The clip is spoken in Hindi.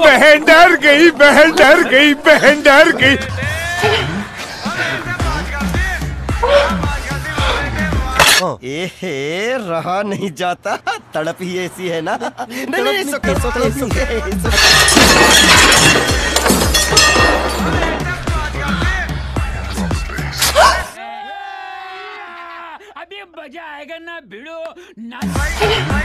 बहन डर गई, बहन डर गई, बहन डर गई। एहे, रहा नहीं जाता, तड़प ही ऐसी है ना। नहीं, अभी मजा आएगा ना भिड़ो ना।